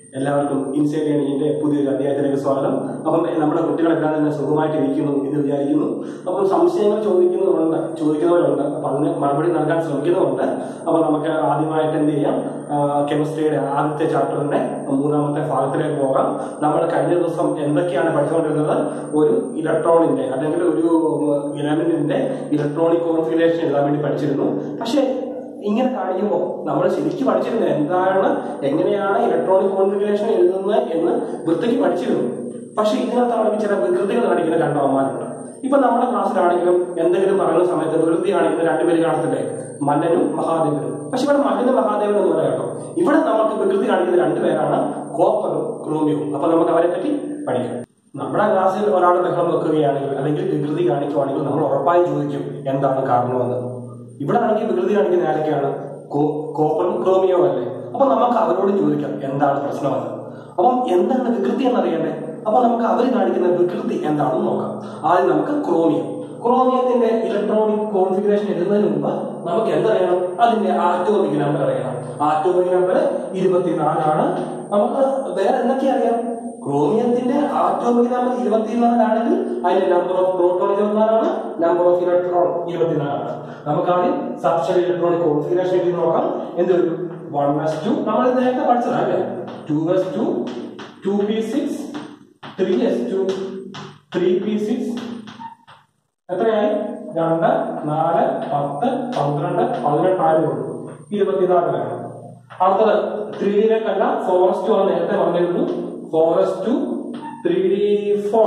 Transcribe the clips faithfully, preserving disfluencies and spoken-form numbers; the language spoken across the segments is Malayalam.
എല്ലാവർക്കും ഇൻസൈഡ് ലേണിംഗിന്റെ പുതിയൊരു അധ്യായത്തിലേക്ക് സ്വാഗതം. അപ്പം നമ്മുടെ കുട്ടികളെല്ലാം തന്നെ സുഖമായിട്ട് ഇരിക്കുന്നു എന്ന് വിചാരിക്കുന്നു. അപ്പം സംശയങ്ങൾ ചോദിക്കുന്നവരുണ്ട് ചോദിക്കുന്നവരുണ്ട് അപ്പൊ അതിന് മറുപടി നൽകാൻ ശ്രമിക്കുന്നവരുണ്ട്. അപ്പൊ നമുക്ക് ആദ്യമായിട്ട് എന്ത് ചെയ്യാം, കെമിസ്ട്രിയുടെ ആദ്യത്തെ ചാപ്റ്ററിന്റെ മൂന്നാമത്തെ ഭാഗത്തിലേക്ക് പോകാം. നമ്മൾ കഴിഞ്ഞ ദിവസം എന്തൊക്കെയാണ് പഠിച്ചുകൊണ്ടിരുന്നത്? ഒരു ഇലക്ട്രോണിന്റെ അല്ലെങ്കിൽ ഒരു എലമെന്റിന്റെ ഇലക്ട്രോണിക് കോൺഫിഗറേഷൻ എഴുതാൻ വേണ്ടി പഠിച്ചിരുന്നു. പക്ഷെ ഇങ്ങനെ കാണിക്കുമ്പോൾ നമ്മൾ ശരിക്കും പഠിച്ചിരുന്നത് എന്താണ്, എങ്ങനെയാണ് ഇലക്ട്രോണിക് കോൺഫിഗറേഷൻ എഴുതുന്നത് എന്ന് വൃത്തിക്ക് പഠിച്ചിരുന്നു. പക്ഷെ ഇതിനകത്താണെങ്കിൽ ചില വികൃതികൾ കാണിക്കുന്ന രണ്ടവന്മാരുണ്ട്. ഇപ്പൊ നമ്മുടെ ക്ലാസ്സിലാണെങ്കിലും എന്തെങ്കിലും പറയുന്ന സമയത്ത് വികൃതി കാണിക്കുന്ന രണ്ടുപേര് കാണത്തില്ലേ, മല്ലനും മഹാദേവനും. പക്ഷെ ഇവിടെ മല്ലനും മഹാദേവനും എന്ന് പറയാം കേട്ടോ. ഇവിടെ നമുക്ക് വികൃതി കാണിക്കുന്ന രണ്ടുപേരാണ് കോപ്പറും ക്രോമിയവും. അപ്പൊ നമുക്ക് അവരെ പറ്റി പഠിക്കാം. നമ്മുടെ ക്ലാസ്സിൽ ഒരാൾ ബഹളം വെക്കുകയാണെങ്കിൽ അല്ലെങ്കിൽ വികൃതി കാണിക്കുകയാണെങ്കിൽ നമ്മൾ ഉറപ്പായും ചോദിക്കും എന്താണ് കാരണമെന്ന്. ഇവിടെ ആണെങ്കിൽ വികൃതി കാണിക്കുന്ന ആരൊക്കെയാണ്? കോപ്പറും ക്രോമിയോ അല്ലേ? അപ്പൊ നമുക്ക് അവരോട് ചോദിക്കാം എന്താണ് പ്രശ്നമെന്ന്. അപ്പം എന്താണ് വികൃതി എന്നറിയണ്ടേ? അപ്പൊ നമുക്ക് അവർ കാണിക്കുന്ന വികൃതി എന്താണെന്ന് നോക്കാം. ആദ്യം നമുക്ക് ക്രോമിയം. ക്രോമിയത്തിന്റെ ഇലക്ട്രോണിക് കോൺഫിഗറേഷൻ എഴുതുന്നതിന് മുമ്പ് നമുക്ക് എന്തറിയണം? അതിന്റെ ആറ്റോമിക് നമ്പർ അറിയണം. ആറ്റോമിക് നമ്പർ ഇരുപത്തിനാലാണ്. നമുക്ക് വേറെ എന്തൊക്കെ അറിയാം? ക്രോമിയത്തിന്റെ ആറ്റോമിക് നമ്പർ ഇരുപത്തിനാലാണെങ്കിൽ അതിന്റെ നമ്പർ ഓഫ് പ്രോട്ടോൺ ഇരുപത്തിനാലാണ്, നമ്പർ ഓഫ് ഇലക്ട്രോൺ ഇരുപത്തിനാലാണ്. നമുക്ക് ആദ്യം സബ്ഷെൽ ഇലക്ട്രോണിക് കോൺഫിഗറേഷൻ എഴുതി നോക്കാം. എന്ത് വരും? വൺ എസ് ടു നമ്മൾ നേരത്തെ പഠിച്ചതല്ലേ, two S two, two P six, three S two, three P six, എത്രയായി? രണ്ട്, നാല്, പത്ത്, പന്ത്രണ്ട്, പതിനെട്ടായിരം ഇരുപത്തിനാല് വേണം. അടുത്തത് ത്രീ ഡിയിലേക്കല്ല, ഫോർ എസ് ടു ആണ് നേരത്തെ പറഞ്ഞിരുന്നു. Four S two, three D four.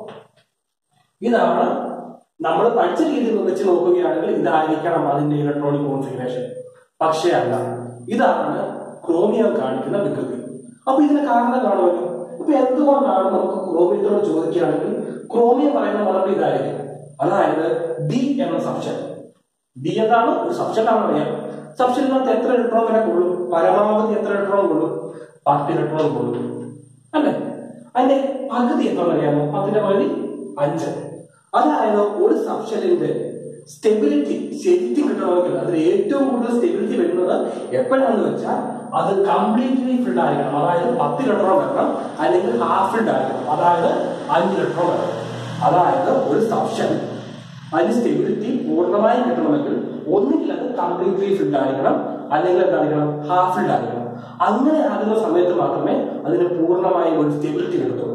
ഇതാണ് നമ്മൾ പഠിച്ച രീതിയിൽ വെച്ച് നോക്കുകയാണെങ്കിൽ ഇതായിരിക്കണം അതിന്റെ ഇലക്ട്രോണിക് കോൺഫിഗറേഷൻ. പക്ഷേ അല്ല, ഇതാണ് ക്രോമിയം കാണിക്കുന്ന വികൃതി. അപ്പൊ ഇതിന് കാരണം കാണുമല്ലോ. ഇപ്പൊ എന്തുകൊണ്ടാണ് നമുക്ക് ക്രോമിയത്തോട് ചോദിക്കുകയാണെങ്കിൽ ക്രോമിയം പറയുന്ന മറുപടി ഇതായിരിക്കും. അതായത് ഡി എന്ന സബ്ഷെൽ. ഡി എന്താണ്? ഒരു സബ്ഷെൽ ആണെന്നറിയാം. സബ്ഷെലിനകത്ത് എത്ര ഇലക്ട്രോൺ വരെ കൊള്ളും? പരമാവധി എത്ര ഇലക്ട്രോൺ കൊള്ളും? പത്ത് ഇലക്ട്രോൺ കൊള്ളും അല്ലെ? അതിന്റെ പകുതി എത്ര അറിയാമോ? പത്തിന്റെ പകുതി അഞ്ച്. അതായത് ഒരു സബ്ഷെല്ലിന്റെ സ്റ്റെബിലിറ്റി ശരിക്കും കിട്ടണമെങ്കിൽ അതിന് ഏറ്റവും കൂടുതൽ സ്റ്റെബിലിറ്റി വരുന്നത് എപ്പോഴാണെന്ന് വെച്ചാൽ അത് കംപ്ലീറ്റ്ലി ഫിൽഡ് ആയിരിക്കണം. അതായത് പത്ത് ഇലക്ട്രോൺ വരണം, അല്ലെങ്കിൽ ഹാഫ് ഫിൽഡ് ആയിരിക്കണം, അതായത് അഞ്ച് ഇലക്ട്രോൺ വരണം. അതായത് ഒരു സബ്ഷെൽ അതിന്റെ സ്റ്റെബിലിറ്റി പൂർണ്ണമായും കിട്ടണമെങ്കിൽ ഒന്നുകിൽ അത് കംപ്ലീറ്റ്ലി ഫിൽഡ് ആയിരിക്കണം, അല്ലെങ്കിൽ എന്തായിരിക്കണം? ഹാഫ് ഫിൽഡ് ആയിരിക്കണം. അങ്ങനെ ആകുന്ന സമയത്ത് മാത്രമേ അതിന് പൂർണ്ണമായും ഒരു സ്റ്റെബിലിറ്റി കിട്ടത്തുള്ളൂ.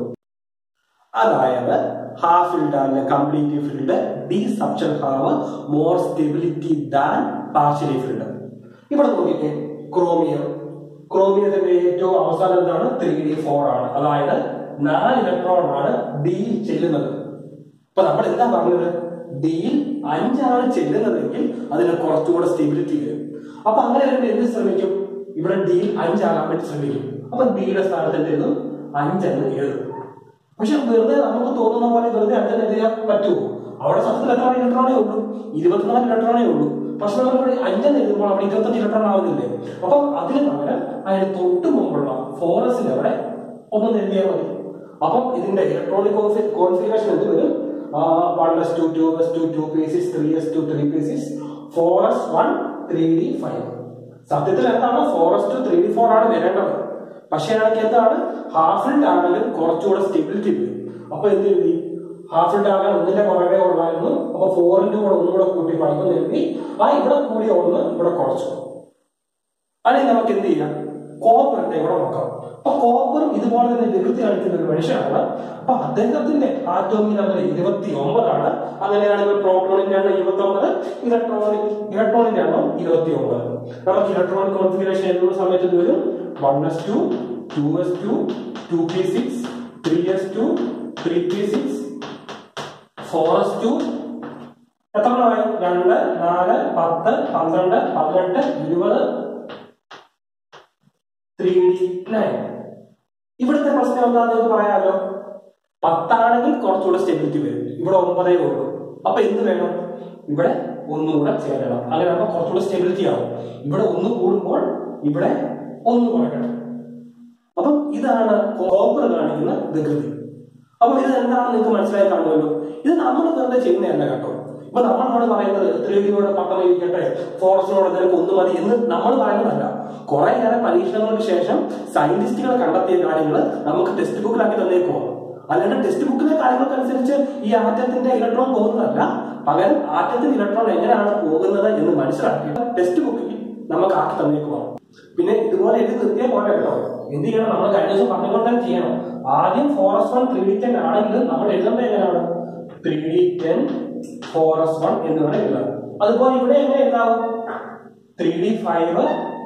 അതായത് ഹാഫ് ഫിൽഡ് അല്ലെങ്കിൽ completely filled, D subshell have more stability than partially filled. ഇവിടെ നോക്കിക്കേ, ക്രോമിയം ക്രോമിയത്തിന്റെ ഏറ്റവും അവസാനം എന്താണ്? ത്രീ ഡി ഫോർ ആണ്. അതായത് നാല് ഇലക്ട്രോൺ ആണ് ഡിയിൽ ചെല്ലുന്നത്. അപ്പൊ നമ്മൾ എന്താ പറഞ്ഞത്? ഡിയിൽ അഞ്ചാണ് ചെല്ലുന്നതെങ്കിൽ അതിന് കുറച്ചുകൂടെ സ്റ്റെബിലിറ്റി വരും. അപ്പൊ അങ്ങനെ വരുമ്പോൾ എന്ത് ശ്രമിക്കും? ഇവിടെ ഡിയിൽ അഞ്ചാകാൻ വേണ്ടി ശ്രമിക്കും. അപ്പൊ ഡിയുടെ സ്ഥാനത്ത് എന്ത് എഴുതും? അഞ്ചെന്ന് എഴുതും. പക്ഷെ വെറുതെ നമുക്ക് തോന്നുന്ന പോലെ വെറുതെ അഞ്ചെന്ന് എഴുതാൻ പറ്റുമോ? അവിടെ സത്യത്തിൽ എത്ര ഇലക്ട്രോണേ ഉള്ളൂ? ഇരുപത്തിനാല് ഇലക്ട്രോണേ ഉള്ളൂ. പക്ഷെ നമ്മൾ അഞ്ചെന്ന് എഴുതുമ്പോൾ അവിടെ ഇരുപത്തഞ്ച് ഇലക്ട്രോൺ ആവുന്നില്ലേ? അപ്പം അതിന് പകരം അതിന് തൊട്ട് മുമ്പുള്ള ഫോറസിൽ അവിടെ ഒന്ന് എഴുതിയാൽ മതി. അപ്പം ഇതിന്റെ ഇലക്ട്രോണിക് കോൺഫിഗറേഷൻ എന്ത് വരും? One S two, two S two, two P six, three S two, three P six, four S one, three D five. സത്യത്തിൽ എന്താണ്? Four S two, three D four ആണ് വരേണ്ടത്. പക്ഷേ ആണെങ്കിൽ എന്താണ്? ഹാഫ് ഫിൽഡ് ആണെങ്കിലും കുറച്ചുകൂടെ സ്റ്റെബിലിറ്റി വരും. അപ്പൊ എന്ത് എഴുതി? ഹാഫ് ഫിൽഡ് ആകാൻ ഒന്നിന്റെ പുറകെ ഉള്ളായിരുന്നു. അപ്പൊ ഫോറിന്റെ കൂടെ ഒന്നുകൂടെ കൂട്ടി പഠിക്കുന്ന എഴുതി. ആ ഇവിടെ കൂടിയ ഒന്ന് ഇവിടെ കുറച്ചു. അല്ലെങ്കിൽ നമുക്ക് എന്ത് ചെയ്യാം? കോപ്പറിന്റെ കൂടെ നോക്കാം. അപ്പൊ കോപ്പറും ഇതുപോലെ തന്നെ വികൃതി കാണിക്കുന്ന ഒരു മനുഷ്യനാണ്. അപ്പൊ അദ്ദേഹത്തിന്റെ ആറ്റോമിക് നമ്പർ ഇരുപത്തി ഒമ്പതാണ്. അങ്ങനെയാണെങ്കിൽ പ്രോട്ടോണിന്റെ എണ്ണം ഇരുപത്തി ഒമ്പത്, ഇലക്ട്രോണിക് ഇലക്ട്രോണിന്റെ എണ്ണം ഇരുപത്തി ഒമ്പത്. നമുക്ക് ഇലക്ട്രോണിക് കോൺഫിഗറേഷൻ എഴുതുന്ന സമയത്ത് ഇത് വരും one S two, two S two, two P six, three S two, three P six, four S two. എത്ര എണ്ണമായി? രണ്ട്, നാല്, പത്ത്, പന്ത്രണ്ട്, പതിനെട്ട്, ഇരുപത്, ത്രീ ഡി നയൻ. ഇവിടുത്തെ പ്രശ്നം എന്താണെന്ന് പറയാമല്ലോ. പത്താണെങ്കിൽ കുറച്ചുകൂടെ സ്റ്റെബിലിറ്റി വരും. ഇവിടെ ഒമ്പതേ ഉള്ളൂ. അപ്പൊ എന്ത് വേണം? ഇവിടെ ഒന്നുകൂടെ ചേരണം. അങ്ങനെ ആകുമ്പോൾ കുറച്ചുകൂടെ സ്റ്റെബിലിറ്റി ആവും. ഇവിടെ ഒന്ന് കൂടുമ്പോൾ ഇവിടെ ഒന്ന് കുറയ്ക്കണം. അപ്പം ഇതാണ് കോപ്പർ കാണിക്കുന്ന വികൃതി. അപ്പൊ ഇത് എന്താണെന്ന് നിങ്ങൾക്ക് മനസ്സിലായി കാണുമല്ലോ. ഇത് നമ്മൾ വെറുതെ ചെയ്യുന്നതല്ല കേട്ടോ. അപ്പൊ നമ്മളോട് പറയുന്നത് ത്രീ ഡിയോടെ പത്രം ഇരിക്കട്ടെ, ഫോറസ്റ്റിനോട് നിനക്ക് ഒന്ന് മതി എന്ന് നമ്മൾ പറയുന്നതല്ല. കുറെ ഏറെ പരീക്ഷണങ്ങൾക്ക് ശേഷം സയന്റിസ്റ്റുകൾ കണ്ടെത്തിയ കാര്യങ്ങൾ നമുക്ക് ടെക്സ്റ്റ് ബുക്കിലാക്കി തന്നേക്കുമോ. അല്ലാണ്ട് ടെക്സ്റ്റ് ബുക്കിലെ കാര്യങ്ങൾക്കനുസരിച്ച് ഈ ആറ്റത്തിന്റെ ഇലക്ട്രോൺ പോകുന്നതല്ല, പകരം ആറ്റത്തിന്റെ ഇലക്ട്രോൺ എങ്ങനെയാണ് പോകുന്നത് എന്ന് മനസ്സിലാക്കി ടെക്സ്റ്റ് ബുക്കിൽ നമുക്ക് ആക്കി തന്നേക്കുമോ. പിന്നെ ഇതുപോലെ എഴുതി നിർത്തിയാൽ പോലെ കേട്ടോ, എന്ത് ചെയ്യണം, നമ്മൾ കഴിഞ്ഞ ദിവസം പറഞ്ഞുകൊണ്ട് തന്നെ ചെയ്യണം. ആദ്യം four S one three D ten ആണെങ്കിൽ നമ്മൾ എഴുതേണ്ടത് എങ്ങനെയാണ്, three D ten four S one എന്ന് വേണം എഴുതാം. അതുപോലെ ഇവിടെ എങ്ങനെ എഴുതാവും, three D five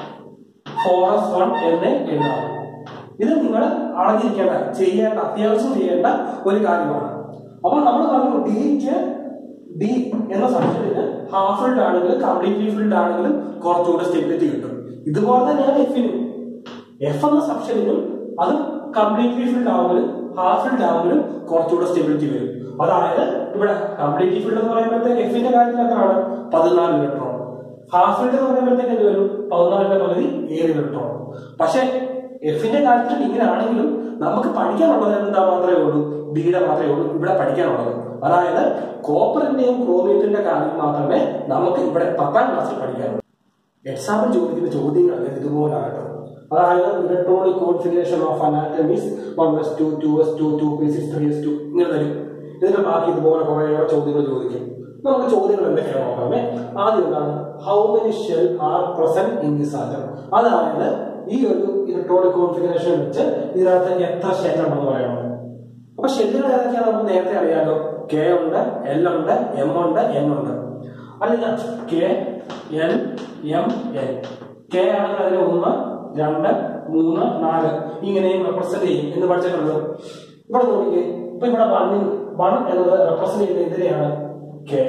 four S one എന്ന് എഴുതാവും. ഇത് നിങ്ങൾ അറിഞ്ഞിരിക്കേണ്ട, ചെയ്യേണ്ട, അത്യാവശ്യം ചെയ്യേണ്ട ഒരു കാര്യമാണ്. അപ്പൊ നമ്മൾ പറഞ്ഞു ഡിക്ക് ഡി എന്ന സബ്ജക്റ്റിന് ഹാഫ് ഫിൽഡ് ആണെങ്കിലും കംപ്ലീറ്റ്ലി ഫിൽഡ് ആണെങ്കിലും കുറച്ചുകൂടെ സ്റ്റെബിലിറ്റി കിട്ടും. ഇതുപോലെ തന്നെയാണ് എഫിനും. എഫ് എന്ന സബ്ജക്റ്റിനും അത് കംപ്ലീറ്റ്ലി ഫിൽഡ് ആവുമ്പോഴും ഹാഫ് ഫിൽഡ് ആവുമ്പോഴും കുറച്ചുകൂടെ സ്റ്റെബിലിറ്റി വരും. അതായത് ഇവിടെ കംപ്ലീറ്റ്ലി ഫിൽഡ് എന്ന് പറയുമ്പോഴത്തേക്ക് എഫിന്റെ കാര്യത്തിൽ എത്രയാണ്, പതിനാല് ഇലക്ട്രോൺ. ഹാഫ് ഫിൽഡ് എന്ന് പറയുമ്പോഴത്തേക്ക് എന്ത് വരും, പതിനാലിന്റെ പകുതി ഏഴ് ഇലക്ട്രോൺ. പക്ഷെ എഫിന്റെ കാര്യത്തിൽ ഇങ്ങനെ ആണെങ്കിലും നമുക്ക് പഠിക്കാനുള്ളത് എന്താ മാത്രമേ ഉള്ളൂ, ഡിയുടെ മാത്രമേ ഉള്ളൂ ഇവിടെ പഠിക്കാനുള്ളത്. അതായത് കോപ്പറിന്റെയും ക്രോമിയത്തിന്റെ കാര്യം മാത്രമേ നമുക്ക് ഇവിടെ പത്താം ക്ലാസ്സിൽ പഠിക്കാനുള്ളൂ. എക്സാമ്പിൾ ചോദിക്കുന്ന ചോദ്യങ്ങൾ ഇതുപോലാണ്. അതായത് electronic configuration of an atom is one S two, two S two, two P six, three S two ഇങ്ങനെ തരും. ഇതിന്റെ ബാക്കി ഇതുപോലെ കുറെ ചോദ്യങ്ങൾ ചോദിക്കും. നമുക്ക് ചോദ്യങ്ങൾ എന്തൊക്കെയാണ് നോക്കാമേ. ആദ്യം എന്താണ്, how many shell are present in this atom. അതായത് ഈ ഒരു ഇലക്ട്രോണിക് കോൺഫിഗറേഷൻ വെച്ച് ഇതിനകത്ത് എത്ര ഷെൽ ഉണ്ടെന്ന് പറയണം. അപ്പൊ ഷെല്ലുകൾ ഏതൊക്കെയാണ് നമുക്ക് നേരത്തെ അറിയാലോ, കെ ഉണ്ട്, എൽ ഉണ്ട്, എം ഉണ്ട്, എൻ ഉണ്ട്. അല്ലെങ്കിൽ K L M N. K ആണെങ്കിൽ അതിന് ഒന്ന് രണ്ട് മൂന്ന് നാല് ഇങ്ങനെയും റെപ്രസെന്റ് ചെയ്യും എന്ന് പഠിച്ചിട്ടുണ്ട്. ഇവിടെ നോക്കിക്കേ, ഇപ്പൊ ഇവിടെ വണ്ണിൽ വൺ എന്നത് റെപ്രസെന്റ് ചെയ്യുന്ന എന്തിനെയാണ്, കെ.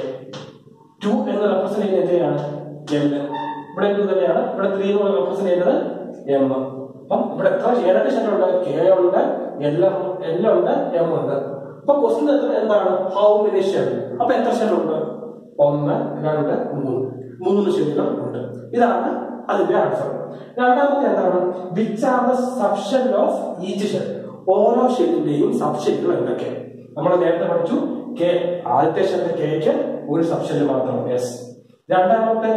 ടു എന്ന് റെപ്രസെന്റ് ചെയ്യുന്ന എന്തിനെയാണ്, എൽ. ഇവിടെ ടു തന്നെയാണ്. ഇവിടെ ത്രീ എന്ന് റെപ്രസെന്റ് ചെയ്യുന്നത് എം. അപ്പം ഇവിടെ എത്ര ഏതൊക്കെ ഷെല്ലുണ്ട്, കെ ഉണ്ട്, എൽ എൽ ഉണ്ട്, എം ഉണ്ട്. അപ്പൊ ക്വസ്റ്റ്യൻ എന്താണ്, ഹൗ മെനി ഷെൽ. അപ്പൊ എത്ര ഷെല്ലുണ്ട്, ഒന്ന് രണ്ട് മൂന്ന് മൂന്ന് ഷെല്ലുകൾ ഉണ്ട്. ഇതാണ് അതിന്റെ ആൻസർ. രണ്ടാമത്തെ എന്താണ്, which are the subshell of each shell. ഓരോ ഷെല്ലിന്റെയും സബ്ഷെല്ലുകൾ എന്തൊക്കെ നമ്മൾ നേരത്തെ പഠിച്ചു. കെ ആദ്യത്തെ ഷെല്ല് കെക്ക് ഒരു സബ്ഷെല്ല് മാത്രം എസ്. രണ്ടാമത്തെ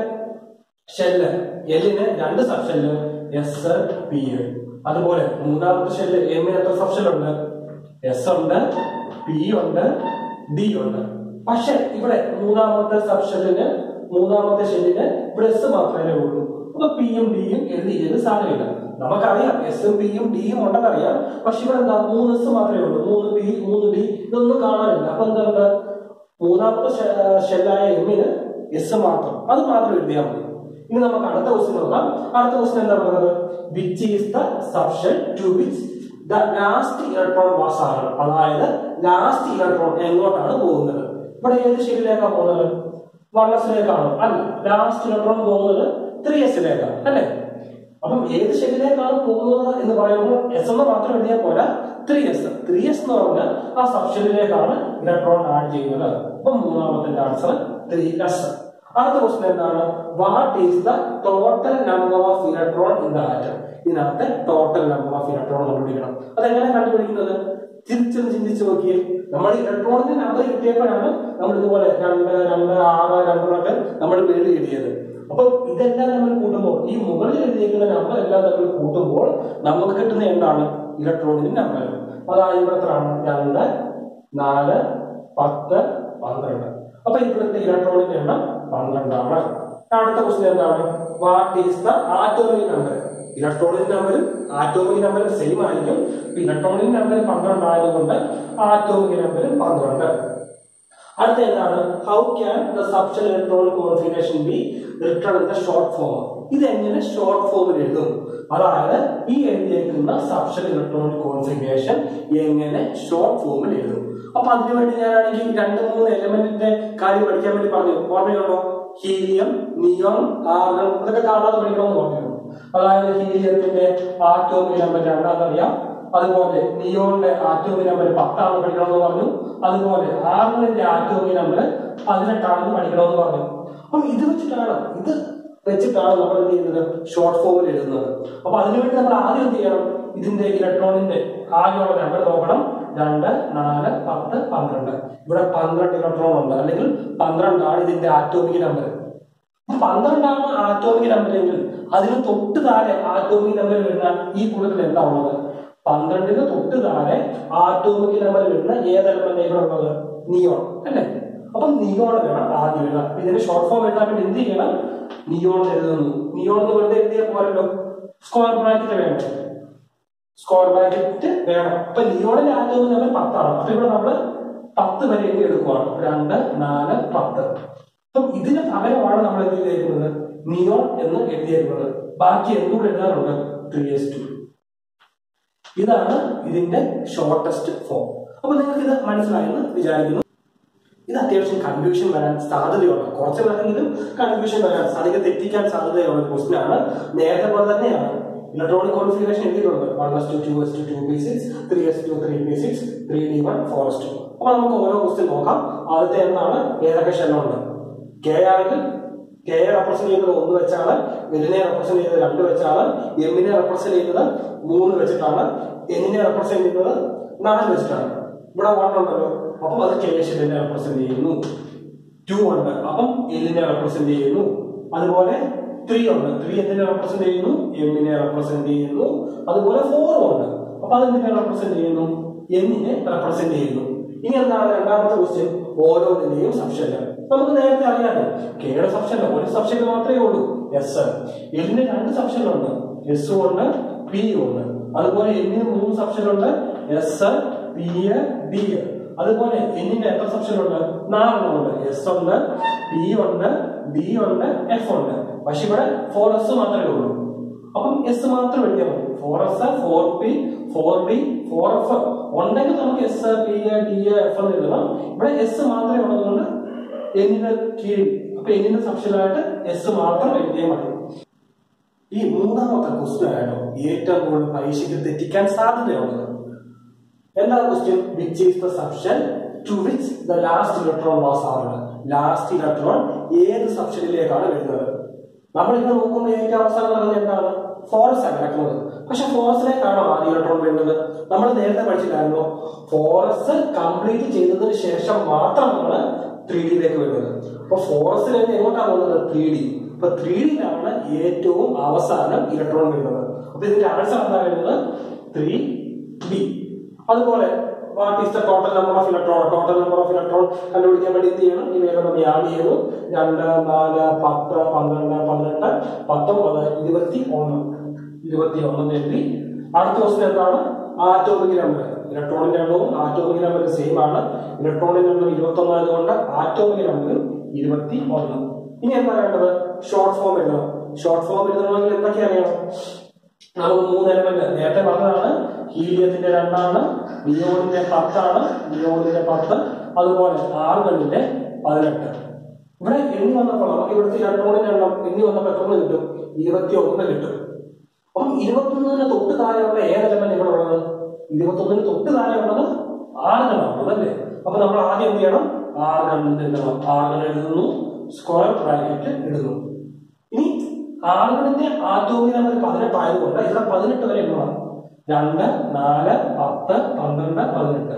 ഷെല്ല് എല്ലിന് രണ്ട് സബ്ഷെല്ല് എസ് പി. അതുപോലെ മൂന്നാമത്തെ ഷെല്ല് എമ്മിന് എത്ര സബ്ഷെല്ലുണ്ട്, എസ് ഉണ്ട്, പി ഉണ്ട്, ഡി ഉണ്ട്. പക്ഷെ ഇവിടെ മൂന്നാമത്തെ സബ്ഷെല്ലിന് മൂന്നാമത്തെ ഷെല്ലിന് ഇവിടെ എസ് മാത്രമേ ഉള്ളൂ. അപ്പൊ പിയും ഡിയും എഴുതിയത് സാധനമില്ല. നമുക്കറിയാം എസും പിയും ഡിയും ഉണ്ടെന്നറിയാം. പക്ഷെ ഇവിടെ എന്താ, മൂന്ന് എസ് മാത്രമേ ഉള്ളൂ. മൂന്ന് പി മൂന്ന് ഡി ഇതൊന്നും കാണാനില്ല. അപ്പൊ എന്താ, മൂന്നാമത്തെ ഷെല്ലായ എമ്മിന് എസ് മാത്രം, അത് മാത്രം എഴുതിയാൽ മതി. ഇനി നമുക്ക് അടുത്ത ക്വസ്റ്റ്യൻ നോക്കാം. അടുത്ത ക്വസ്റ്റ്യൻ എന്താ പറയുന്നത്, which is the subshell to which the last electron was ആണ്. അതായത് ലാസ്റ്റ് ഇലക്ട്രോൺ എങ്ങോട്ടാണ് പോകുന്നത്. ഇവിടെ ഏത് ഷെല്ലിലേക്കാണ് പോകുന്നത്, വൺ എസിലേക്കാണോ, അല്ല. ലാസ്റ്റ് ഇലക്ട്രോൺ പോകുന്നത് ത്രീ എസിലേക്കാണ്, അല്ലെ. അപ്പം ഏത് ഷെല്ലിലേക്കാണ് പോകുന്നത് എന്ന് പറയുമ്പോൾ എസ് എന്ന് മാത്രം എഴുതിയാൽ പോരാ, ത്രീ എസ്. ത്രീ എസ് എന്ന് പറഞ്ഞാൽ ആ സബ്ഷെല്ലിലേക്കാണ് ഇലക്ട്രോൺ ആഡ് ചെയ്യുന്നത്. അപ്പൊ മൂന്നാമത്തെ ആൻസർ ത്രീ എസ്. അടുത്ത ക്വസ്റ്റ്യൻ എന്താണ്, what is the total number of electron in the atom. ഇതിനകത്തെ ടോട്ടൽ നമ്പർ ഓഫ് ഇലക്ട്രോൺ കണ്ടുപിടിക്കണം. അതെങ്ങനെ കണ്ടുപിടിക്കുന്നത്, തിരിച്ചൊന്ന് ചിന്തിച്ചു നോക്കിയേ. നമ്മൾ ഇലക്ട്രോണിന്റെ നമ്പർ കിട്ടിയപ്പോഴാണ് നമ്മൾ ഇതുപോലെ രണ്ട് രണ്ട് ആറ് രണ്ടെന്നൊക്കെ നമ്മൾ പേര് എഴുതിയത്. അപ്പൊ ഇതെല്ലാം നമ്മൾ കൂട്ടുമ്പോൾ, ഈ മുകളിൽ എഴുതിയിരിക്കുന്ന നമ്പർ എല്ലാം നമ്മൾ കൂട്ടുമ്പോൾ നമുക്ക് കിട്ടുന്ന എന്താണ്, ഇലക്ട്രോണിന്റെ നമ്പർ. അതായത് ഇവിടെ എത്രയാണ്, രണ്ട് നാല് പത്ത് പന്ത്രണ്ട്. അപ്പൊ ഇവിടുത്തെ ഇലക്ട്രോണിന്റെ എണ്ണം പന്ത്രണ്ടാണ്. അടുത്ത ക്വസ്റ്റ്യൻ എന്താണ്, what is the atomic number. Electronic നമ്പറും ആറ്റോമിക് നമ്പറും സെയിം ആയിരിക്കും. ഇലക്ട്രോണിക് നമ്പർ പന്ത്രണ്ട് ആയതുകൊണ്ട് ആറ്റോമിക് നമ്പറും പന്ത്രണ്ട്. അടുത്ത എന്താണ്, how can the subshell electronic configuration be written in the short form. ഇതെങ്ങനെ ഷോർട്ട് ഫോമിൽ എഴുതും. അതായത് ഈ എഴുതിയേക്കുന്ന സബ്ഷെൽ ഇലക്ട്രോണിക് കോൺഫിഗറേഷൻ എങ്ങനെ ഷോർട്ട് ഫോമിൽ എഴുതും. അപ്പൊ അതിനുവേണ്ടി ഞാനാണെങ്കിൽ രണ്ട് മൂന്ന് എലമെന്റിന്റെ കാര്യം പഠിക്കാൻ വേണ്ടി പറഞ്ഞു, ഓർമ്മയുണ്ടോ. ഹീലിയം, നിയോൺ, ആർഗൺ അതൊക്കെ കാണാതെ പഠിക്കണമെന്ന് പറഞ്ഞു. അതായത് ഹീലിയത്തിന്റെ ആറ്റോമിക് നമ്പർ രണ്ടാണെന്നറിയാം. അതുപോലെ നിയോണിന്റെ ആറ്റോമിക് നമ്പർ പത്താണെന്ന് പഠിക്കണമെന്ന് പറഞ്ഞു. അതുപോലെ ആർഗണിന്റെ ആറ്റോമിക് നമ്പർ പതിനെട്ടാണെന്ന് പഠിക്കണമെന്ന് പറഞ്ഞു. അപ്പൊ ഇത് വെച്ചിട്ടാണ് ഇത് വെച്ചിട്ടാണ് നമ്മൾ എന്ത് ചെയ്യുന്നത്, ഷോർട്ട് ഫോമിൽ എഴുതുന്നത്. അപ്പൊ അതിനുവേണ്ടി നമ്മൾ ആദ്യം എന്ത് ചെയ്യണം, ഇതിന്റെ ഇലക്ട്രോണിന്റെ ആകെയുള്ള നമ്പർ നോക്കണം, രണ്ട് നാല് പത്ത് പന്ത്രണ്ട്. ഇവിടെ പന്ത്രണ്ട് ഇലക്ട്രോൺ ഉണ്ട്, അല്ലെങ്കിൽ പന്ത്രണ്ടാണ് ഇതിന്റെ ആറ്റോമിക് നമ്പർ. പന്ത്രണ്ടാണ് ആറ്റോമിക് നമ്പർ എങ്കിൽ അതിന് തൊട്ട് താഴെ ആറ്റോമിക് നമ്പർ വരുന്ന ഈ കൂട്ടത്തിൽ എന്താ ഉള്ളത്? പന്ത്രണ്ടിന് തൊട്ട് താഴെ ആറ്റോമിക് നമ്പർ വരുന്ന ഏത് എലമെന്റ് ഇവിടെ ഉള്ളത്? നിയോൺ അല്ലേ? അപ്പം നിയോൺ വേണം ആദ്യം എഴുതാൻ. ഇതിന്റെ ഷോർട്ട് ഫോം എഴുതാൻ വേണ്ടി എന്ത് ചെയ്യണം? നിയോൺ എഴുതുന്നു. നിയോൺ എന്ന് വെറുതെ എഴുതിയാൽ പോരല്ലോ, സ്ക്വയർ ബ്രാക്കറ്റ് വേണം, സ്ക്വയർ ബ്രാക്കറ്റ് വേണം. അപ്പൊ നിയോണിന്റെ ആറ്റോമിക് നമ്പർ പത്താണ്. അപ്പൊ ഇവിടെ നമ്മള് പത്ത് വരെ എഴുതി എടുക്കുവാണ്. രണ്ട് നാല് പത്ത്. അപ്പം ഇതിന് പകരമാണ് നമ്മൾ എന്ത് ചെയ്തേക്കുന്നത്? നിയോൺ എന്ന് എഴുതിയേക്കുന്നത്. ബാക്കി എന്തുകൂടെ എഴുതാറുണ്ട്? Three S two. ഇതാണ് ഇതിന്റെ ഷോർട്ടസ്റ്റ് ഫോം. അപ്പൊ നിങ്ങൾക്ക് ഇത് മനസ്സിലായെന്ന് വിചാരിക്കുന്നു. ഇത് അത്യാവശ്യം കൺഫ്യൂഷൻ വരാൻ സാധ്യതയുള്ള, കുറച്ച് പേരെങ്കിലും കൺഫ്യൂഷൻ വരാൻ, അധികം തെറ്റിക്കാൻ സാധ്യതയുള്ള ഒരു ക്വസ്റ്റ്യൻ ആണ്. നേരത്തെ പോലെ തന്നെയാണ് ഇലക്ട്രോണിക് കോൺഫിഗറേഷൻ എഴുതിയിട്ടുള്ളത്. One S two, two S two, two P six, three S two, three P six, three D one, four S two. അപ്പൊ നമുക്ക് ഓരോ ക്വസ്റ്റ്യൻ നോക്കാം. ആദ്യത്തെ എന്താണ്? ഏതൊക്കെ ഷെല്ലുണ്ട്? കെ ആണെങ്കിൽ കെ റെപ്രസെന്റ് ചെയ്യുന്നത് ഒന്ന് വെച്ചാണ്, എല്ലിനെ റെപ്രസെന്റ് ചെയ്യുന്നത് രണ്ട് വെച്ചാണ്, എമ്മിനെ റെപ്രസെന്റ് ചെയ്യുന്നത് മൂന്ന് വെച്ചിട്ടാണ്, എന്നിനെ റെപ്രസെന്റ് ചെയ്യുന്നത് നാല് വെച്ചിട്ടാണ്. ഇവിടെ വൺ ഉണ്ടല്ലോ, അപ്പം അത് കെ ഷെല്ലിനെ റെപ്രസെന്റ് ചെയ്യുന്നു. ടു ഉണ്ട്, അപ്പം എല്ലിനെ റെപ്രസെന്റ് ചെയ്യുന്നു. അതുപോലെ ത്രീ ഉണ്ട്, ത്രീ എന്തിനെ റെപ്രസെന്റ് ചെയ്യുന്നു? എമ്മിനെ റെപ്രസെന്റ് ചെയ്യുന്നു. അതുപോലെ ഫോറും ഉണ്ട്, അപ്പൊ അതെന്തിനെ റെപ്രസെന്റ് ചെയ്യുന്നു? എന്നിനെ റെപ്രസെന്റ് ചെയ്യുന്നു. ഇനി എന്താണ് രണ്ടാമത്തെ ക്വസ്റ്റ്യൻ? ഓരോന്നിന്റെയും സബ്ഷെല്ല് നമുക്ക് നേരത്തെ അറിയാമല്ലോ. കെയുടെ സബ്ഷെല്ല് ഒരു സബ്ഷെല്ല് മാത്രമേ ഉള്ളൂ, എസ്. എല്ലിന് രണ്ട് സബ്ഷെല്ലുണ്ട്, എസ് ഉണ്ട്, പി ഉണ്ട്. അതുപോലെ എന്നിന് മൂന്ന് സബ്ഷെല്ലുണ്ട്, എസ്, പി, ഡി. അതുപോലെ എന്നിന്റെ എത്ര സബ്ഷെല്ലുണ്ട്? നാലെണ്ണമുണ്ട്, എസ് ഉണ്ട്, പി ഉണ്ട്, ഡി ഉണ്ട്, എഫ് ഉണ്ട്. പക്ഷെ ഇവിടെ ഫോർ എസ് മാത്രമേ ഉള്ളൂ. അപ്പം എസ് മാത്രം എഴുതിയാൽ മതി. Four S, four P, four D, four F ഉണ്ടെങ്കിൽ നമുക്ക് എസ്, പി, ഡി, എഫ് എന്ന് എഴുതണം. ഇവിടെ എസ് മാത്രമേ ഉള്ളതുകൊണ്ട് എന്നിന്റെ കീഴിൽ, അപ്പൊ എന്നിന്റെ സബ്ഷെല്ലായിട്ട് എസ് മാത്രം എഴുതിയാൽ മതി. ഈ മൂന്നാമത്തെ ക്വസ്റ്റ്യൻ ആണോ ഏറ്റവും കൂടുതൽ പരീക്ഷയ്ക്ക് തെറ്റിക്കാൻ സാധ്യതയുള്ളത്. എന്താണ് question? Which is the subshell to which the last electron was added? Last electron ഏത് സബ്ഷെല്ലിലേക്കാണ് വരുന്നത്? നമ്മൾ ഇന്ന് നോക്കുമ്പോൾ ഏറ്റവും അവസാനം നടന്നത് എന്താണ്? ഫോറസ് ആണ് കിടക്കുന്നത്. പക്ഷെ ഫോറസിലേക്കാണോ ആദ്യ ഇലക്ട്രോൺ വരുന്നത്? നമ്മൾ നേരത്തെ പഠിച്ചിട്ടായിരുന്നു, ഫോറസ് കംപ്ലീറ്റ് ചെയ്തതിന് ശേഷം മാത്രമാണ് ത്രീ ഡിയിലേക്ക് വരുന്നത്. അപ്പൊ ഫോറസിൽ നിന്ന് എങ്ങോട്ടാണ് പോകുന്നത്? Three D. അപ്പൊ ത്രീ ഡിയിലാണ് ഏറ്റവും അവസാനം ഇലക്ട്രോൺ വരുന്നത്. അപ്പൊ ഇതിന്റെ ആൻസർ എന്താ വരുന്നത്? Three D. അതുപോലെ what is the total number of electron? Total number of electron കണ്ടുപിടിക്കാൻ വേണ്ടി എന്ത് ചെയ്യണം? ഇവയൊക്കെ നമ്മൾ ആഡ് ചെയ്യുന്നു. രണ്ട്, നാല്, പത്ത്, പന്ത്രണ്ട്, പന്ത്രണ്ട്, പത്തൊമ്പത്, ഇരുപത്തി ഒന്ന്. ഇരുപത്തി ഒന്ന് എഴുതി. അടുത്ത ക്വസ്റ്റ്യൻ എന്താണ്? Atomic number. ഇലക്ട്രോണിന്റെ എണ്ണവും ആറ്റോമിക് നമ്പറും സെയിം ആണ്. ഇലക്ട്രോണിന്റെ എണ്ണം ഇരുപത്തി ഒന്ന് ആയതുകൊണ്ട് ആറ്റോമിക് നമ്പറും ഇരുപത്തി ഒന്ന്. ഇനി എന്താ വേണ്ടത്? ഷോർട്ട് ഫോം എഴുതണം. ഷോർട്ട് ഫോം എഴുതണമെങ്കിൽ എന്തൊക്കെ അറിയണം? നമുക്ക് മൂന്ന് എലമെന്റ് നേരത്തെ പറഞ്ഞതാണ്. ഹീലിയത്തിന്റെ രണ്ടാണ്, നിയോണിന്റെ പത്താണ്, നിയോണിന്റെ പത്ത്, അതുപോലെ ആർഗണിന്റെ പതിനെട്ട്. ഇവിടെ എണ്ണി വന്നപ്പോൾ നമുക്ക് ഇവിടുത്തെ ഇലക്ട്രോണിന്റെ എണ്ണം എണ്ണി വന്നപ്പോൾ എത്ര കിട്ടും? ഇരുപത്തി ഒന്ന് കിട്ടും. അപ്പം ഇരുപത്തി ഒന്നിന് തൊട്ട് താഴെയുള്ള ഏത് എലമെന്റ് ഇവിടെ ഉള്ളത്? ഇരുപത്തി ഒന്നിന് തൊട്ട് താഴെ ഉള്ളത് ആർഗണാണ് അല്ലേ? അപ്പൊ നമ്മൾ ആദ്യം എന്ത് ചെയ്യണം? ആർഗണിന്റെ ആർഗൺ എഴുതുന്നു, സ്ക്വയർ ബ്രാക്കറ്റ് ഇടുന്നു. ഇനി ആർഗണിന്റെ ആറ്റോമിക് നമ്പർ പതിനെട്ട് ആയതുകൊണ്ട് ഇവിടെ പതിനെട്ട് വരെ എണ്ണണം. രണ്ട്, നാല്, പത്ത്, പന്ത്രണ്ട്, പതിനെട്ട്.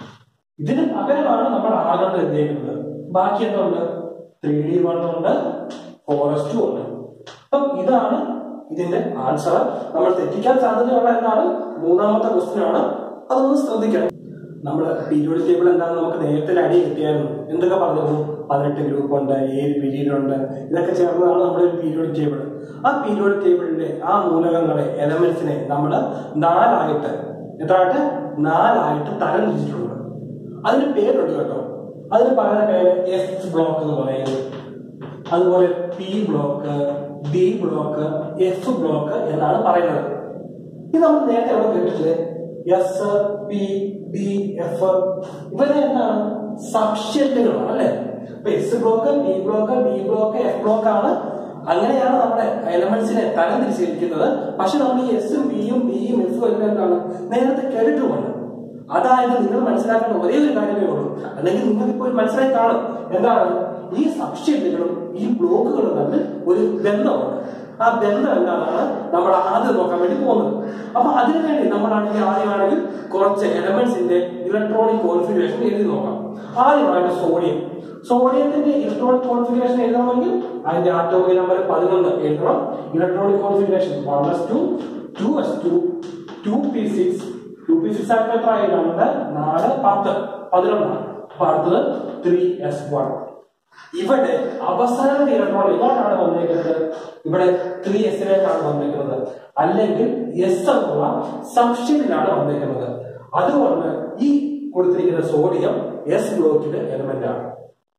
ഇതിന് പകരമാണ് നമ്മൾ ആർഗൺ എഴുതിയേക്കുന്നത്. ബാക്കി എന്തുണ്ട്? ത്രീ ഡി വൺ ഉണ്ട്, ഫോർ എസ് ടു ഉണ്ട്. അപ്പം ഇതാണ് ഇതിന്റെ ആൻസർ. നമ്മൾ തെറ്റിക്കാൻ സാധ്യതയുള്ള എന്താണ്? മൂന്നാമത്തെ ക്വസ്റ്റ്യൻ ആണ്. അതൊന്ന് ശ്രദ്ധിക്കണം. നമ്മുടെ പീരിയോഡിക് ടേബിൾ എന്താണെന്ന് നമുക്ക് നേരത്തെ അടി കിട്ടിയായിരുന്നു. എന്തൊക്കെ പറഞ്ഞിരുന്നു? പതിനെട്ട് ഗ്രൂപ്പ് ഉണ്ട്, ഏഴ് പീരീഡ് ഉണ്ട്, ഇതൊക്കെ ചേർന്നതാണ് നമ്മുടെ ഒരു പീരിയോഡിക് ടേബിൾ. ആ പീരിയോഡിക് ടേബിളിന്റെ ആ മൂലകങ്ങളെ, എലമെന്റ്സിനെ നമ്മൾ നാലായിട്ട്, എത്രയായിട്ട്? നാലായിട്ട് തരം തിരിച്ചിട്ടുണ്ട്. അതിന് പേരുണ്ട് കേട്ടോ. അതിന് പറയുന്ന പേര് എഫ് ബ്ലോക്ക് എന്ന് പറയുന്നത്. അതുപോലെ P block, D block, F block എന്നാണ് പറയുന്നത്. ഇത് നമ്മൾ നേരത്തെ അവിടെ കേട്ടിട്ടില്ലേ? എസ്, പി, ഡി, എഫ് ഇവരെ എന്താണ്? സബ്ഷെല്ലുകളാണ് അല്ലെ? അപ്പൊ S block, P block, D block, F block ആണ്. അങ്ങനെയാണ് നമ്മുടെ എലമെന്റ്സിനെ തരം തിരിച്ചിരിക്കുന്നത്. പക്ഷെ നമ്മൾ ഈ എസും പിയും ഡിയും എഫും എല്ലാം എന്താണ്? നേരത്തെ കേട്ടിട്ടുമുണ്ട്. അതായത് നിങ്ങൾ മനസ്സിലാക്കേണ്ട ഒരേ ഒരു കാര്യമേ ഉള്ളൂ, അല്ലെങ്കിൽ നിങ്ങൾക്ക് ഇപ്പോൾ മനസ്സിലായി കാണും. എന്താണ്? ഈ സബ്ഷെല്ലുകളും ഈ ബ്ലോക്കുകളും തമ്മിൽ ഒരു ബന്ധമുണ്ട്. ആ ബന്ധം എന്താണെന്നാണ് നമ്മൾ ആദ്യം നോക്കാൻ വേണ്ടി പോകുന്നത്. അപ്പൊ അതിനു വേണ്ടി നമ്മളാണെങ്കിൽ ആദ്യമാണെങ്കിൽ കുറച്ച് എലമെന്റ്സിന്റെ ഇലക്ട്രോണിക് കോൺഫിഗറേഷൻ എഴുതി നോക്കാം. ആദ്യമായിട്ട് സോഡിയം. സോഡിയത്തിന്റെ ഇലക്ട്രോണിക് കോൺഫിഗറേഷൻ എഴുതണമെങ്കിൽ അതിന്റെ ആറ്റോമിക് നമ്പർ പതിനൊന്ന് എഴുതണം. Electronic configuration one S two, two S two, two P six, two P six ആയിട്ട് എത്ര ആയി? രണ്ട്, നാല്, പത്ത്, പതിനൊന്നാണ്. അപ്പൊ അടുത്തത് ത്രീ എസ് വൺ. ഇവിടെ അവസാനത്തെ ഇലക്ട്രോൺ ഇങ്ങോട്ടാണ് വന്നേക്കുന്നത്, ഇവിടെ ത്രീ എസിലേക്കാണ് വന്നേക്കുന്നത്, അല്ലെങ്കിൽ എസ് എന്നുള്ള സബ്സ്റ്റേറ്റിലാണ് വന്നേക്കുന്നത്. അതുകൊണ്ട് ഈ കൊടുത്തിരിക്കുന്ന സോഡിയം എസ് ബ്ലോക്കിന്റെ എലമെന്റ് ആണ്.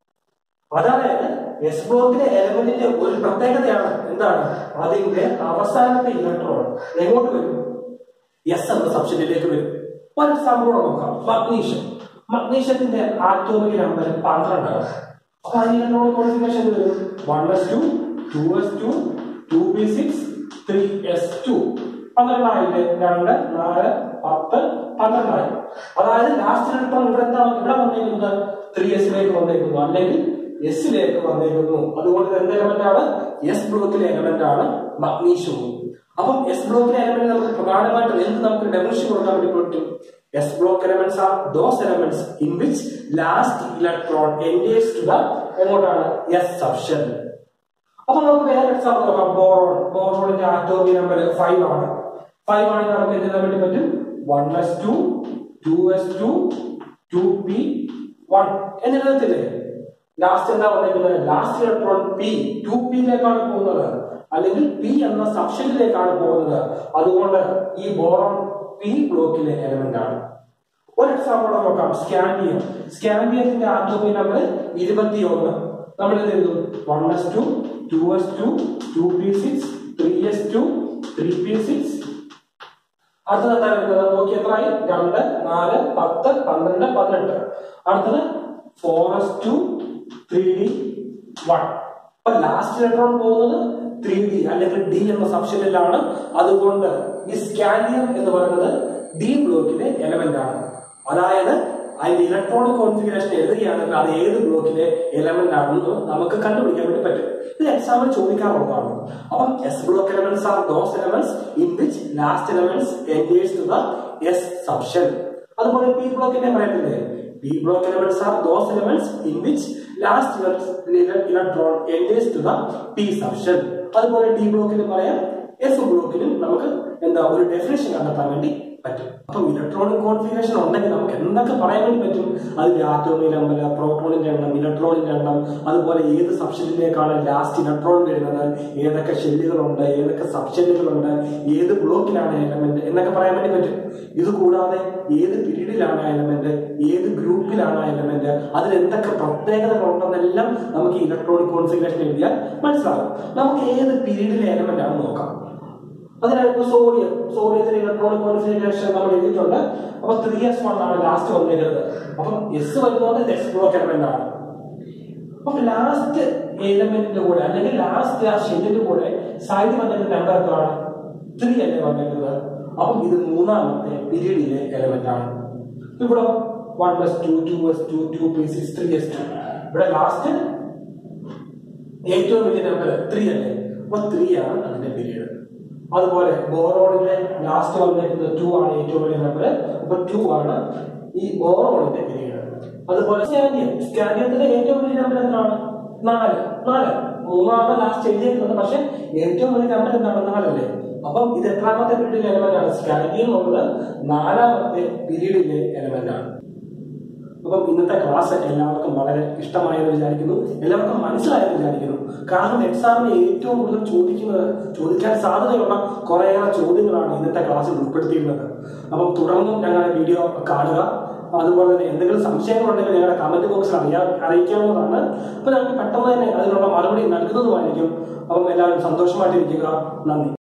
അതായത് എസ് ബ്ലോക്കിലെ എലമെന്റിന്റെ ഒരു പ്രത്യേകതയാണ് എന്താണ്? അതിന്റെ അവസാനത്തെ ഇലക്ട്രോൺ എങ്ങോട്ട് വരും? എസ് എന്ന സബ്സ്റ്റേറ്റിലേക്ക് വരും. ഒരു എക്സാമ്പിൾ നോക്കാം. മഗ്നീഷ്യം. മഗ്നീഷ്യത്തിന്റെ ആറ്റോമിക് നമ്പർ പന്ത്രണ്ടാണ്. അപ്പൊ അതിന് ഇലക്ട്രോണിക് കോൺഫിഗറേഷൻ വരും one S two, two S two, two P six, three S two. പന്ത്രണ്ടായില്ലേ? രണ്ട്, നാല്, പത്ത്, പന്ത്രണ്ടായി. അതായത് ലാസ്റ്റ് ഇലക്ട്രോൺ ഇവിടെ എന്താണ് ഇവിടെ വന്നേക്കുന്നത്? ത്രീ എസിലേക്ക് വന്നേക്കുന്നു, അല്ലെങ്കിൽ എസിലേക്ക് വന്നേക്കുന്നു. അതുകൊണ്ട് എന്ത് എലമെന്റ് ആണ്? എസ് ബ്ലോക്കിലെ എലമെന്റ് ആണ് മഗ്നീഷ്യവും. അപ്പം എസ് ബ്ലോക്കിലെ എലമെന്റ് നമുക്ക് പ്രധാനമായിട്ടും എന്ത് നമുക്ക് ഡെഫിനിഷൻ കൊടുക്കാൻ വേണ്ടി പറ്റും? S block elements are those elements in which last electron enters to the എങ്ങോട്ടാണ്? S subshell. അപ്പൊ നമുക്ക് വേറെ എക്സാമ്പിൾ നോക്കാം. ബോറോൺ. ബോറോണിന്റെ ആറ്റോമിക് നമ്പർ ഫൈവ് ആണ്. ഫൈവ് ആണെങ്കിൽ നമുക്ക് എന്ത് ചെയ്യാൻ വേണ്ടി പറ്റും? One S two, two S two, two P one എന്നെഴുതത്തില്ലേ? ലാസ്റ്റ് എന്താ വന്നേക്കുന്നത്? ലാസ്റ്റ് ഇലക്ട്രോൺ പി ടു പിയിലേക്കാണ് പോകുന്നത്, അല്ലെങ്കിൽ പി എന്ന സബ്ഷെല്ലിലേക്കാണ് പോകുന്നത്. അതുകൊണ്ട് ഈ ബോറോൺ പി ബ്ലോക്കിലെ എലമെന്റ് ആണ്. ഒരു എക്സാമ്പിൾ നോക്കാം. സ്കാൻഡിയം. സ്കാൻഡിയത്തിന്റെ ആറ്റോമിക് നമ്പർ ഇരുപത്തി ഒന്ന്. നമ്മൾ എന്ത് ചെയ്തു? One S two, two S two, two P six, three S two, three P six. അടുത്തത് എന്താ വരുന്നത്? നോക്കി എത്രയായി? രണ്ട്, നാല്, പത്ത്, പന്ത്രണ്ട്, പതിനെട്ട്. അടുത്തത് four S two, three D one. അപ്പൊ ലാസ്റ്റ് ഇലക്ട്രോൺ പോകുന്നത് ത്രീ ഡി അല്ലെങ്കിൽ ഡി എന്ന സബ്ഷെല്ലിലാണ്. അതുകൊണ്ട് ഈ സ്കാൻഡിയം എന്ന് പറയുന്നത് ഡി ബ്ലോക്കിലെ എലമെന്റ് ആണ്. അതായത് അതിന്റെ ഇലക്ട്രോണിക് കോൺഫിഗറേഷൻ എഴുതുകയാണെങ്കിൽ അത് ഏത് ബ്ലോക്കിലെ എലമെന്റ് ആണെന്ന് നമുക്ക് കണ്ടുപിടിക്കാൻ വേണ്ടി പറ്റും. ഇത് എക്സാമിൽ ചോദിക്കാറുള്ളതാണ്. അപ്പം S block elements are those elements in which last elements enters to the S subshell. അതുപോലെ പി ബ്ലോക്കിനെ പറയത്തില്ലേ? P block elements are those elements in which last electron enters to the P subshell. അതുപോലെ ടി ബ്ലോക്കിന് പറയാം, എസ് ബ്ലോക്കിനും നമുക്ക് എന്താ ഒരു ഡെഫിനേഷൻ കണ്ടെത്താൻ വേണ്ടി പറ്റും. അപ്പൊ ഇലക്ട്രോണിക് കോൺഫിഗറേഷൻ ഉണ്ടെങ്കിൽ നമുക്ക് എന്തൊക്കെ പറയാൻ വേണ്ടി പറ്റും? അതിന്റെ ആറ്റോമിക് നമ്പർ, പ്രോട്ടോണിന്റെ എണ്ണം, ഇലക്ട്രോണിന്റെ എണ്ണം, അതുപോലെ ഏത് സബ്ഷെല്ലിലേക്കാണ് ലാസ്റ്റ് ഇലക്ട്രോൺ വരുന്നത്, ഏതൊക്കെ ഷെല്ലുകളുണ്ട്, ഏതൊക്കെ സബ്ഷെല്ലുകളുണ്ട്, ഏത് ബ്ലോക്കിലാണ് എലമെന്റ് എന്നൊക്കെ പറയാൻ വേണ്ടി പറ്റും. ഇത് കൂടാതെ ഏത് പീരീഡിലാണ് എലമെന്റ്, ഏത് ഗ്രൂപ്പിലാണ് എലമെന്റ്, അതിൽ എന്തൊക്കെ പ്രത്യേകതകൾ ഉണ്ടെന്നെല്ലാം നമുക്ക് ഇലക്ട്രോണിക് കോൺഫിഗറേഷൻ എഴുതിയാൽ മനസ്സിലാകും. നമുക്ക് ഏത് പീരീഡിലെ എലമെന്റ് ആണ് നോക്കാം. അതിനായിട്ട് സോഡിയം. സോഡിയത്തിന്റെ ഇലക്ട്രോണിക് കോൺഫിഗറേഷൻ നമ്മൾ എഴുതിയിട്ടുണ്ട്. അപ്പൊ ത്രീ എസ് വൺ ആണ് ലാസ്റ്റ് വന്നിരിക്കുന്നത്. അപ്പം എസ് വരുന്നത് എസ് ബ്ലോക്ക് എലമെന്റ് ആണ്. അപ്പൊ ലാസ്റ്റ് എലമെന്റിന്റെ കൂടെ അല്ലെങ്കിൽ ലാസ്റ്റ് ആ ഷെല്ലിന്റെ കൂടെ സൈഡ് വന്നിട്ട് നമ്പർ എത്രയാണ്? ത്രീ അല്ലേ വന്നിരിക്കുന്നത്. അപ്പം ഇത് മൂന്നാമത്തെ പീരീഡിലെ എലമെന്റ് ആണ്. ഇവിടെ one S two, two S two, two P six, three S two. ഇവിടെ ലാസ്റ്റ് ഏറ്റവും വലിയ നമ്പർ ത്രീ അല്ലേ. അപ്പൊ ത്രീ ആണ് അതിന്റെ പീരീഡ്. അതുപോലെ ബോറോണിന്റെ ലാസ്റ്റ് വന്നിരിക്കുന്നത് ടു ആണ് ഏറ്റവും വലിയ നമ്പർ. അപ്പൊ ടു ആണ് ഈ ബോറോണിന്റെ പീരീഡ്. അതുപോലെ സ്കാൻഡിയം. സ്കാൻഡിയത്തിന്റെ ഏറ്റവും വലിയ നമ്പർ എന്താണ്? നാല്. നാല് മൂന്നാണ് ലാസ്റ്റ് എഴുതിയിരിക്കുന്നത്. പക്ഷെ ഏറ്റവും വലിയ നമ്പർ എന്താണ്? നാലല്ലേ. അപ്പം ഇത് എത്രാമത്തെ പീരീഡിലെ എലമെന്റ് ആണ്? സ്കാൻഡിയം എന്നുള്ളത് നാലാമത്തെ പീരീഡിലെ എലമെന്റ് ആണ്. അപ്പം ഇന്നത്തെ ക്ലാസ് എല്ലാവർക്കും വളരെ ഇഷ്ടമായെന്ന് വിചാരിക്കുന്നു, എല്ലാവർക്കും മനസ്സിലായെന്ന് വിചാരിക്കുന്നു. കാരണം എക്സാമിന് ഏറ്റവും കൂടുതൽ ചോദിക്കുന്നത് ചോദിക്കാൻ സാധ്യതയുള്ള കുറേയേറെ ചോദ്യങ്ങളാണ് ഇന്നത്തെ ക്ലാസ്സിൽ ഉൾപ്പെടുത്തിയിരുന്നത്. അപ്പം തുടർന്നും ഞങ്ങളുടെ വീഡിയോ കാണുക. അതുപോലെ തന്നെ എന്തെങ്കിലും സംശയങ്ങളുണ്ടെങ്കിൽ ഞങ്ങളുടെ കമന്റ് ബോക്സിൽ അറിയാ അറിയിക്കാവുന്നതാണ്. അപ്പൊ ഞങ്ങൾക്ക് പെട്ടെന്ന് തന്നെ അതിനുള്ള മറുപടി നൽകുന്നതുമായിരിക്കും. അപ്പം എല്ലാവരും സന്തോഷമായിട്ടിരിക്കുക. നന്ദി.